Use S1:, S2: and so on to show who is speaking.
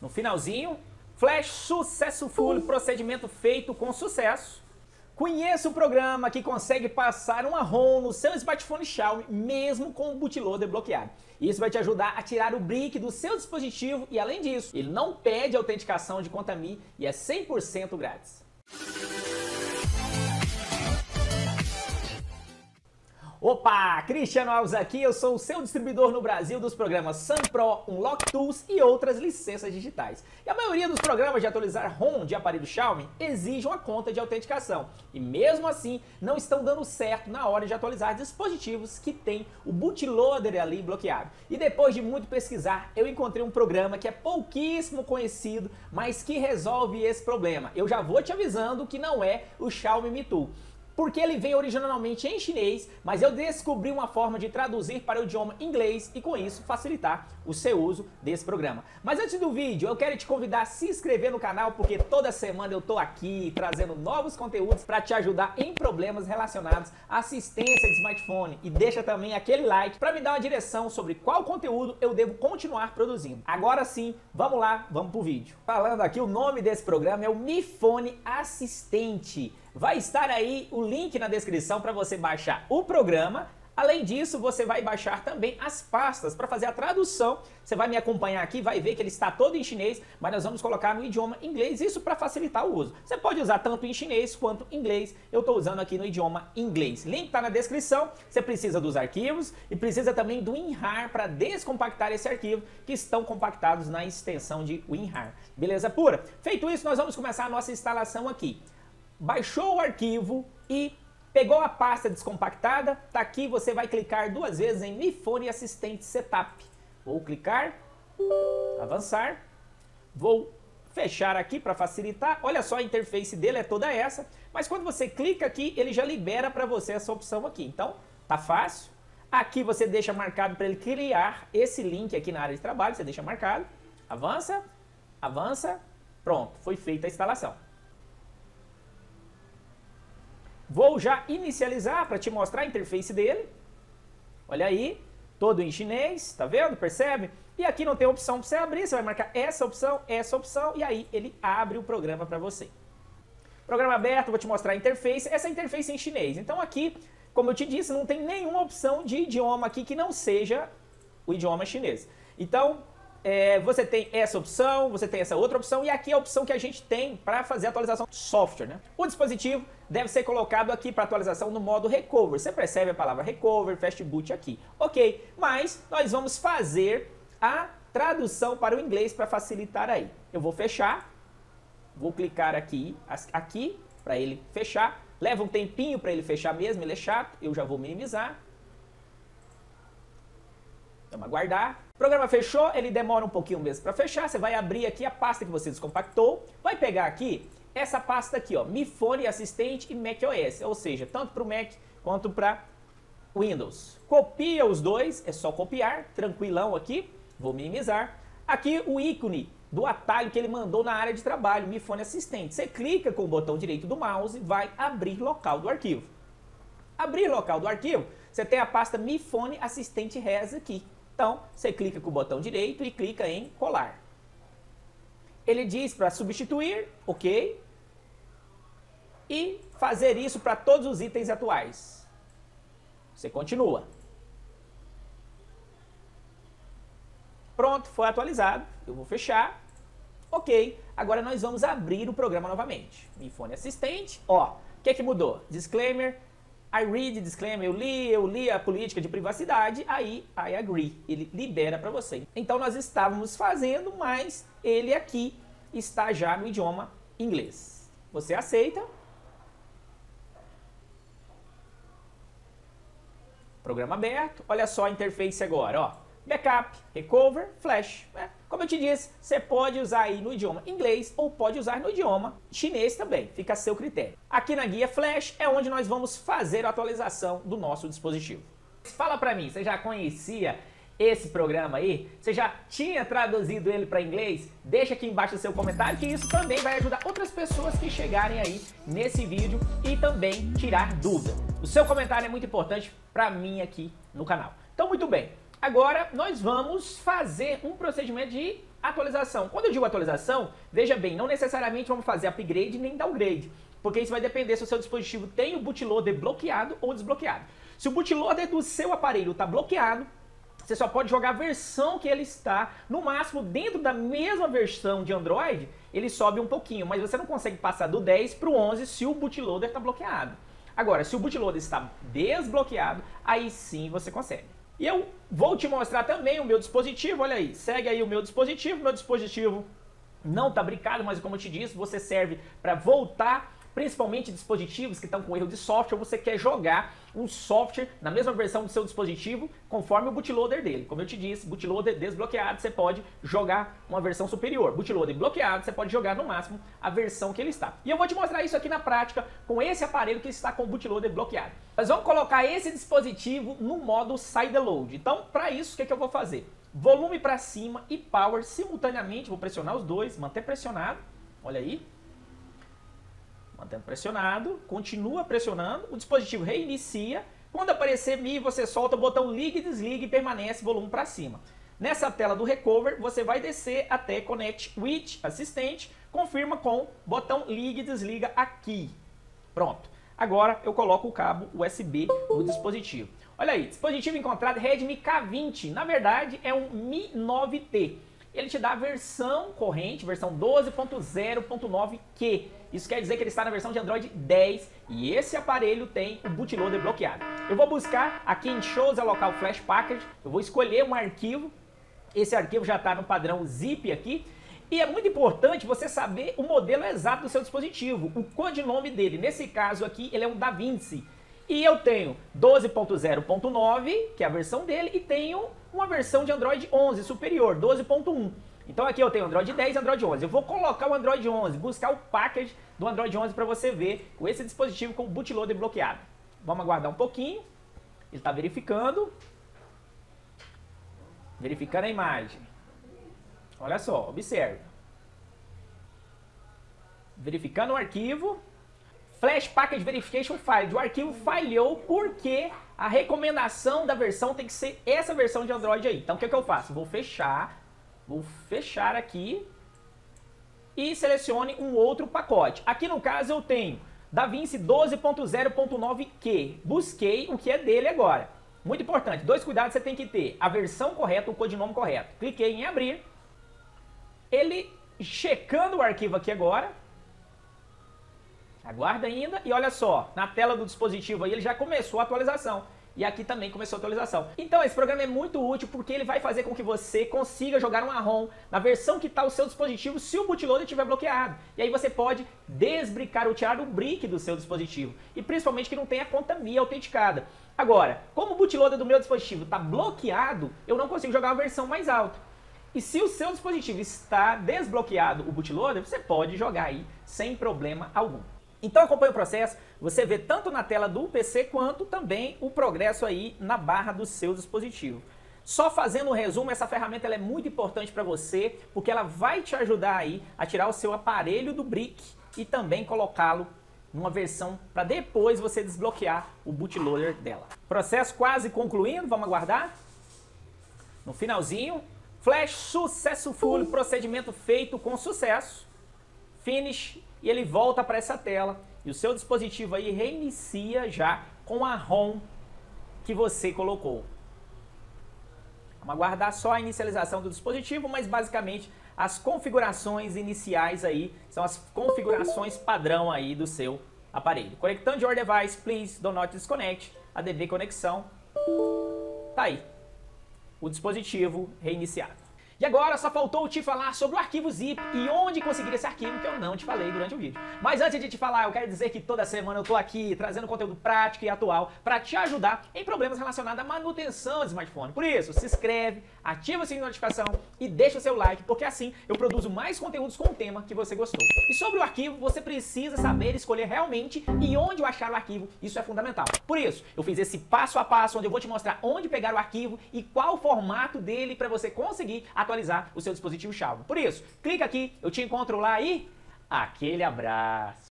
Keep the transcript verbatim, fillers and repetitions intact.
S1: No finalzinho, Flash Successful, procedimento feito com sucesso. Conheça o programa que consegue passar uma ROM no seu smartphone Xiaomi, mesmo com o bootloader bloqueado. Isso vai te ajudar a tirar o brick do seu dispositivo e, além disso, ele não pede autenticação de conta Mi e é cem por cento grátis. Opa, Cristiano Alves aqui, eu sou o seu distribuidor no Brasil dos programas SunPro, Unlock Tools e outras licenças digitais. E a maioria dos programas de atualizar ROM de aparelho Xiaomi exigem uma conta de autenticação. E mesmo assim, não estão dando certo na hora de atualizar dispositivos que tem o bootloader ali bloqueado. E depois de muito pesquisar, eu encontrei um programa que é pouquíssimo conhecido, mas que resolve esse problema. Eu já vou te avisando que não é o Xiaomi Mi Tool, porque ele vem originalmente em chinês, mas eu descobri uma forma de traduzir para o idioma inglês e com isso facilitar o seu uso desse programa. Mas antes do vídeo, eu quero te convidar a se inscrever no canal, porque toda semana eu tô aqui trazendo novos conteúdos para te ajudar em problemas relacionados à assistência de smartphone. E deixa também aquele like para me dar uma direção sobre qual conteúdo eu devo continuar produzindo. Agora sim, vamos lá, vamos pro vídeo. Falando aqui, o nome desse programa é o Mi Fone Assistente. Vai estar aí o link na descrição para você baixar o programa. Além disso, você vai baixar também as pastas para fazer a tradução. Você vai me acompanhar aqui, vai ver que ele está todo em chinês, mas nós vamos colocar no idioma inglês, isso para facilitar o uso. Você pode usar tanto em chinês quanto em inglês. Eu estou usando aqui no idioma inglês. Link está na descrição. Você precisa dos arquivos e precisa também do WinRAR para descompactar esse arquivo, que estão compactados na extensão de WinRAR. Beleza pura? Feito isso, nós vamos começar a nossa instalação aqui. Baixou o arquivo e pegou a pasta descompactada, tá aqui, você vai clicar duas vezes em Mi Fone Assistente Setup. Vou clicar, avançar, vou fechar aqui para facilitar. Olha só, a interface dele é toda essa, mas quando você clica aqui, ele já libera para você essa opção aqui. Então, tá fácil. Aqui você deixa marcado para ele criar esse link aqui na área de trabalho, você deixa marcado, avança, avança, pronto, foi feita a instalação. Vou já inicializar para te mostrar a interface dele. Olha aí, todo em chinês, tá vendo? Percebe? E aqui não tem opção para você abrir, você vai marcar essa opção, essa opção, e aí ele abre o programa para você. Programa aberto, vou te mostrar a interface. Essa interface é em chinês. Então aqui, como eu te disse, não tem nenhuma opção de idioma aqui que não seja o idioma chinês. Então, É, você tem essa opção, você tem essa outra opção, e aqui é a opção que a gente tem para fazer a atualização de software, né? O dispositivo deve ser colocado aqui para atualização no modo recover. Você percebe a palavra recover, fast boot aqui. Ok, mas nós vamos fazer a tradução para o inglês para facilitar aí. Eu vou fechar, vou clicar aqui, aqui para ele fechar. Leva um tempinho para ele fechar mesmo, ele é chato, eu já vou minimizar. Vamos aguardar. O programa fechou, ele demora um pouquinho mesmo para fechar. Você vai abrir aqui a pasta que você descompactou. Vai pegar aqui essa pasta aqui, ó, Mi Fone Assistente e macOS, ou seja, tanto para o Mac quanto para Windows. Copia os dois, é só copiar, tranquilão aqui. Vou minimizar. Aqui o ícone do atalho que ele mandou na área de trabalho, Mi Fone Assistente. Você clica com o botão direito do mouse e vai abrir local do arquivo. Abrir local do arquivo, você tem a pasta Mi Fone Assistente Res aqui. Então, você clica com o botão direito e clica em colar. Ele diz para substituir, ok, e fazer isso para todos os itens atuais. Você continua. Pronto, foi atualizado. Eu vou fechar. Ok, agora nós vamos abrir o programa novamente. Mi Fone Assistente, ó, o que é que mudou? Disclaimer. I read, disclaimer, eu li, eu li a política de privacidade, aí I agree, ele libera para você. Então nós estávamos fazendo, mas ele aqui está já no idioma inglês. Você aceita. Programa aberto, olha só a interface agora, ó. Backup, recover, flash. Né? Como eu te disse, você pode usar aí no idioma inglês ou pode usar no idioma chinês também, fica a seu critério. Aqui na guia flash é onde nós vamos fazer a atualização do nosso dispositivo. Fala pra mim, você já conhecia esse programa aí? Você já tinha traduzido ele para inglês? Deixa aqui embaixo o seu comentário, que isso também vai ajudar outras pessoas que chegarem aí nesse vídeo e também tirar dúvida. O seu comentário é muito importante para mim aqui no canal. Então, muito bem. Agora nós vamos fazer um procedimento de atualização. Quando eu digo atualização, veja bem, não necessariamente vamos fazer upgrade nem downgrade, porque isso vai depender se o seu dispositivo tem o bootloader bloqueado ou desbloqueado. Se o bootloader do seu aparelho está bloqueado, você só pode jogar a versão que ele está. No máximo, dentro da mesma versão de Android, ele sobe um pouquinho, mas você não consegue passar do dez para o onze se o bootloader está bloqueado. Agora, se o bootloader está desbloqueado, aí sim você consegue. E eu vou te mostrar também o meu dispositivo, olha aí, segue aí o meu dispositivo, meu dispositivo não está brincado, mas como eu te disse, você serve para voltar, principalmente dispositivos que estão com erro de software, você quer jogar um software na mesma versão do seu dispositivo, conforme o bootloader dele. Como eu te disse, bootloader desbloqueado, você pode jogar uma versão superior. Bootloader bloqueado, você pode jogar no máximo a versão que ele está. E eu vou te mostrar isso aqui na prática com esse aparelho que está com o bootloader bloqueado. Nós vamos colocar esse dispositivo no modo side load. Então, para isso, o que, é que eu vou fazer? Volume para cima e power simultaneamente, vou pressionar os dois, manter pressionado, olha aí. Mantendo pressionado, continua pressionando, o dispositivo reinicia. Quando aparecer M I, você solta o botão liga e desliga e permanece volume para cima. Nessa tela do Recover, você vai descer até Connect with Assistant, confirma com botão liga e desliga aqui. Pronto. Agora eu coloco o cabo U S B no dispositivo. Olha aí, dispositivo encontrado Redmi K vinte, na verdade é um Mi nove T. Ele te dá a versão corrente, versão doze ponto zero ponto nove Q. Isso quer dizer que ele está na versão de Android dez e esse aparelho tem o bootloader bloqueado. Eu vou buscar aqui em Shows a Local Flash Package, eu vou escolher um arquivo, esse arquivo já está no padrão zip aqui, e é muito importante você saber o modelo exato do seu dispositivo, o codinome dele. Nesse caso aqui, ele é um DaVinci. E eu tenho doze ponto zero ponto nove, que é a versão dele, e tenho uma versão de Android onze superior, doze ponto um. Então aqui eu tenho Android dez e Android onze. Eu vou colocar o Android onze, buscar o package do Android onze para você ver com esse dispositivo com o bootloader bloqueado. Vamos aguardar um pouquinho. Ele está verificando. Verificando a imagem. Olha só, observe. Verificando o arquivo. Flash Package Verification File. O arquivo falhou porque a recomendação da versão tem que ser essa versão de Android aí. Então o que, é que eu faço? Vou fechar. Vou fechar aqui e selecione um outro pacote. Aqui no caso eu tenho DaVinci doze ponto zero ponto nove Q. Busquei o que é dele agora. Muito importante, dois cuidados você tem que ter. A versão correta, o codinome correto. Cliquei em abrir. Ele checando o arquivo aqui agora. Aguarda ainda e olha só, na tela do dispositivo aí ele já começou a atualização. E aqui também começou a atualização. Então esse programa é muito útil porque ele vai fazer com que você consiga jogar uma ROM na versão que está o seu dispositivo se o bootloader estiver bloqueado. E aí você pode desbricar ou tirar o brick do seu dispositivo. E principalmente que não tenha conta M I autenticada. Agora, como o bootloader do meu dispositivo está bloqueado, eu não consigo jogar uma versão mais alta. E se o seu dispositivo está desbloqueado, o bootloader, você pode jogar aí sem problema algum. Então acompanhe o processo, você vê tanto na tela do P C quanto também o progresso aí na barra do seu dispositivo. Só fazendo um resumo, essa ferramenta ela é muito importante para você, porque ela vai te ajudar aí a tirar o seu aparelho do brick e também colocá-lo numa versão para depois você desbloquear o bootloader dela. Processo quase concluindo, vamos aguardar. No finalzinho, flash successful, procedimento feito com sucesso, finish. E ele volta para essa tela e o seu dispositivo aí reinicia já com a ROM que você colocou. Vamos aguardar só a inicialização do dispositivo, mas basicamente as configurações iniciais aí são as configurações padrão aí do seu aparelho. Conectando your device, please do not disconnect, A D B conexão, tá aí, o dispositivo reiniciado. E agora só faltou te falar sobre o arquivo zip e onde conseguir esse arquivo que eu não te falei durante o vídeo. Mas antes de te falar, eu quero dizer que toda semana eu tô aqui trazendo conteúdo prático e atual para te ajudar em problemas relacionados à manutenção do smartphone. Por isso, se inscreve, ativa o sininho de notificação e deixa o seu like, porque assim eu produzo mais conteúdos com o tema que você gostou. E sobre o arquivo, você precisa saber escolher realmente e onde achar o arquivo, isso é fundamental. Por isso, eu fiz esse passo a passo onde eu vou te mostrar onde pegar o arquivo e qual o formato dele para você conseguir atualizar atualizar o seu dispositivo Xiaomi. Por isso, clica aqui, eu te encontro lá e aquele abraço!